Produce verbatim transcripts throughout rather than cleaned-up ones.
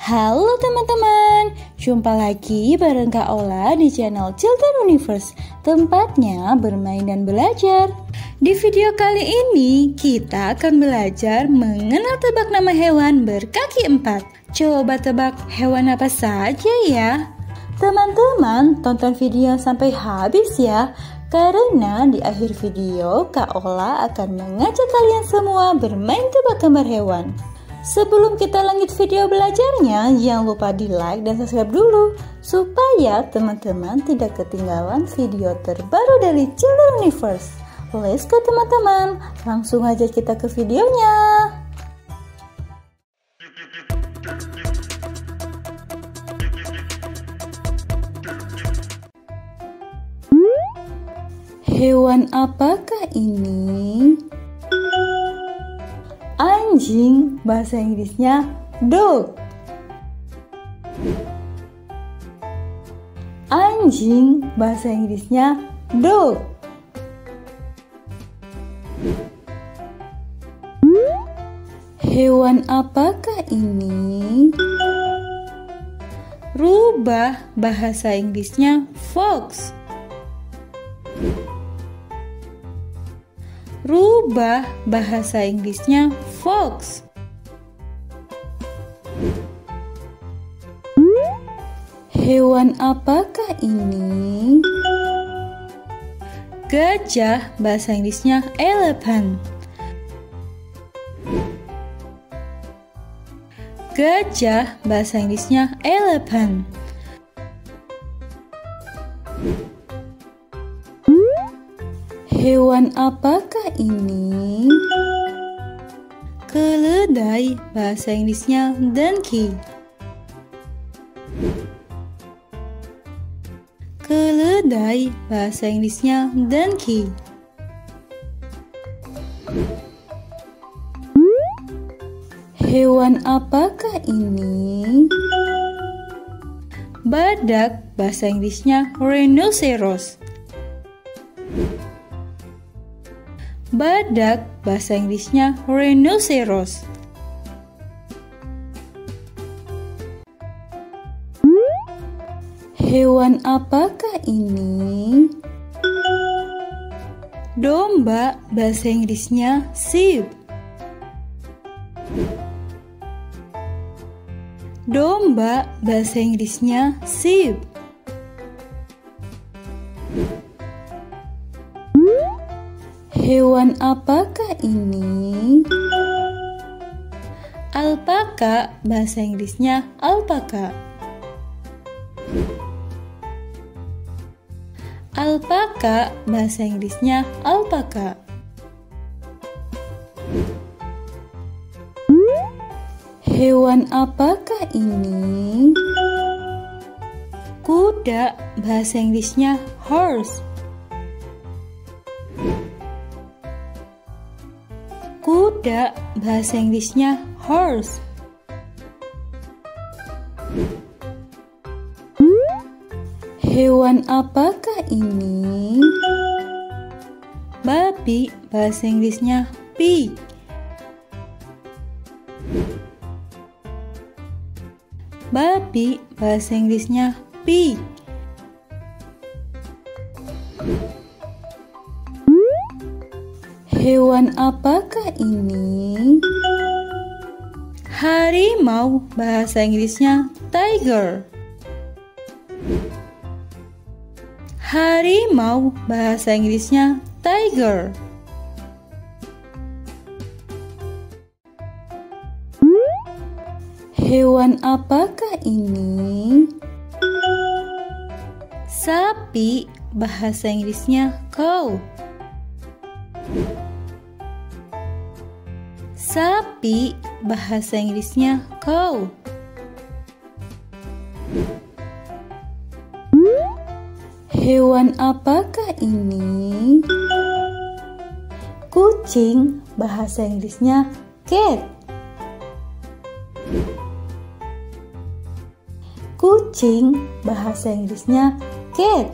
Halo teman-teman, jumpa lagi bareng Kak Ola di channel Children Universe, tempatnya bermain dan belajar. Di video kali ini kita akan belajar mengenal tebak nama hewan berkaki empat. Coba tebak hewan apa saja ya? Teman-teman tonton video sampai habis ya, karena di akhir video Kak Ola akan mengajak kalian semua bermain tebak gambar hewan. Sebelum kita lanjut video belajarnya, jangan lupa di like dan subscribe dulu supaya teman-teman tidak ketinggalan video terbaru dari Children Universe. Let's go teman-teman, langsung aja kita ke videonya. Hewan apakah ini? Anjing, bahasa Inggrisnya dog. Anjing, bahasa Inggrisnya dog. Hewan apakah ini? Rubah, bahasa Inggrisnya fox. Rubah, bahasa Inggrisnya fox. Hewan apakah ini? Gajah, bahasa Inggrisnya elephant. Gajah, bahasa Inggrisnya elephant. Hewan apakah ini? Keledai, bahasa Inggrisnya donkey. Keledai, bahasa Inggrisnya donkey. Hewan apakah ini? Badak, bahasa Inggrisnya rhinoceros. Badak, bahasa Inggrisnya rhinoceros. Hewan apakah ini? Domba, bahasa Inggrisnya sheep. Domba, bahasa Inggrisnya sheep. Hewan apakah ini? Alpaka, bahasa Inggrisnya alpaka. Alpaka, bahasa Inggrisnya alpaka. Hewan apakah ini? Kuda, bahasa Inggrisnya horse. Kuda, bahasa Inggrisnya horse. Hewan apakah ini? Babi, bahasa Inggrisnya pig. Babi, bahasa Inggrisnya pig. Hewan apakah ini? Harimau, bahasa Inggrisnya tiger. Harimau, bahasa Inggrisnya tiger. Hewan apakah ini? Sapi, bahasa Inggrisnya cow. Sapi, bahasa Inggrisnya cow. Hewan apakah ini? Kucing, bahasa Inggrisnya cat. Kucing, bahasa Inggrisnya cat.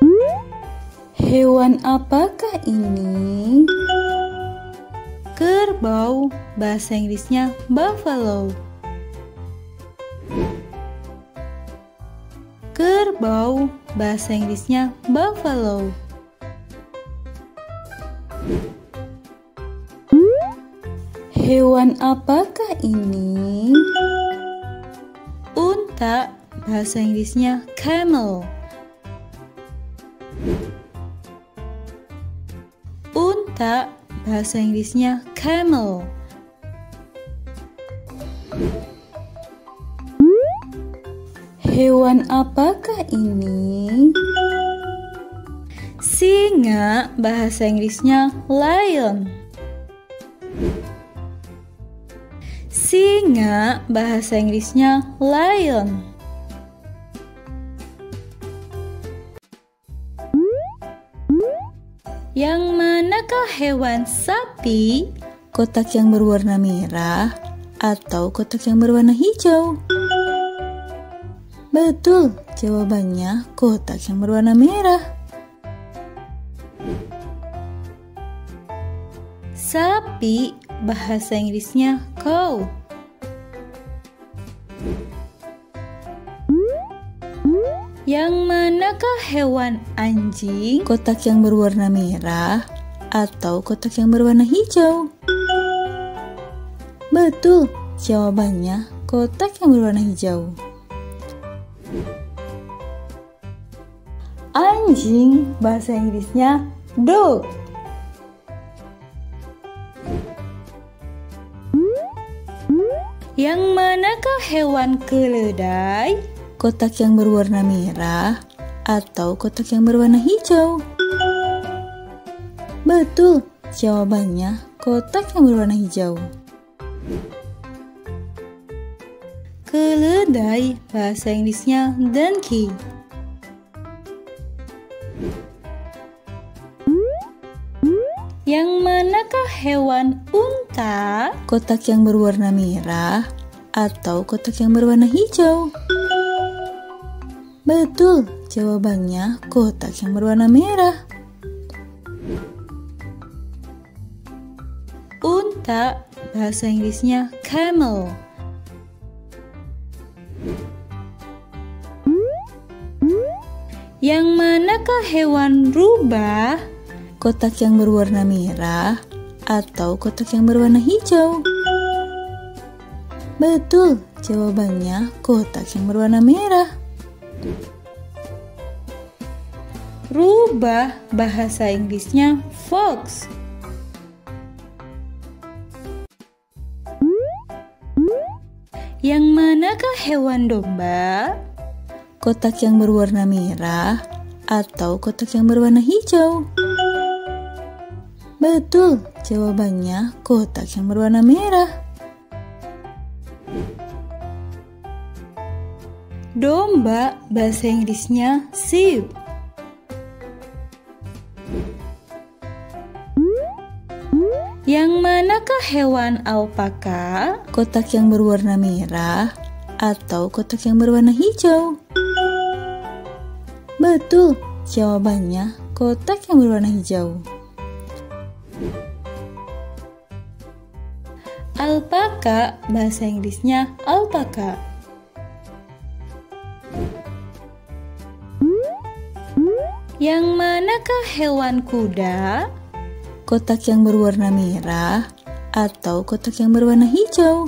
Hewan apakah ini? Kerbau, Kerbau, bahasa Inggrisnya buffalo. Kerbau, bahasa Inggrisnya buffalo. Hewan apakah ini? Unta, bahasa Inggrisnya camel. Unta, bahasa Inggrisnya camel. Hewan apakah ini? Singa, bahasa Inggrisnya lion. Singa, bahasa Inggrisnya lion. Yang manakah hewan sapi? Kotak yang berwarna merah atau kotak yang berwarna hijau? Betul, jawabannya kotak yang berwarna merah. Sapi, bahasa Inggrisnya cow. Yang manakah hewan anjing? Kotak yang berwarna merah atau kotak yang berwarna hijau? Betul, jawabannya kotak yang berwarna hijau. Anjing, bahasa Inggrisnya dog. Yang manakah hewan keledai? Kotak yang berwarna merah atau kotak yang berwarna hijau? Betul, jawabannya kotak yang berwarna hijau. Keledai, bahasa Inggrisnya donkey. Yang manakah hewan unta? Kotak yang berwarna merah atau kotak yang berwarna hijau? Betul, jawabannya kotak yang berwarna merah. Unta, bahasa Inggrisnya camel. Yang manakah hewan rubah? Kotak yang berwarna merah atau kotak yang berwarna hijau? Betul, jawabannya kotak yang berwarna merah. Rubah, bahasa Inggrisnya fox. Yang manakah hewan domba? Kotak yang berwarna merah atau kotak yang berwarna hijau? Betul, jawabannya kotak yang berwarna merah. Domba, bahasa Inggrisnya sheep. Yang manakah hewan alpaka? Kotak yang berwarna merah atau kotak yang berwarna hijau? Betul, jawabannya kotak yang berwarna hijau. Alpaka, bahasa Inggrisnya alpaka. Yang manakah hewan kuda? Kotak yang berwarna merah atau kotak yang berwarna hijau?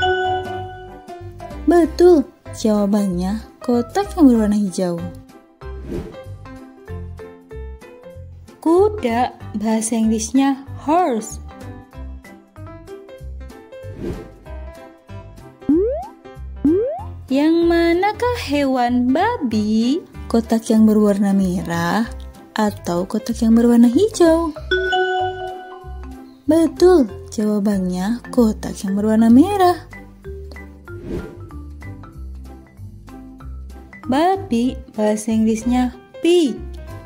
Betul, jawabannya kotak yang berwarna hijau. Kuda, bahasa Inggrisnya horse. Yang manakah hewan babi? Kotak yang berwarna merah atau kotak yang berwarna hijau? Betul, jawabannya kotak yang berwarna merah. Babi, bahasa Inggrisnya pig.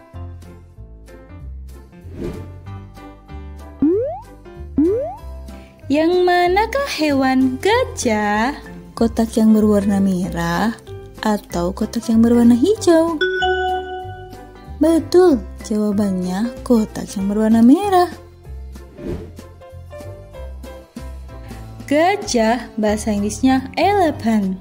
Yang manakah hewan gajah? Kotak yang berwarna merah atau kotak yang berwarna hijau? Betul, jawabannya kotak yang berwarna merah. Gajah bahasa Inggrisnya elephant.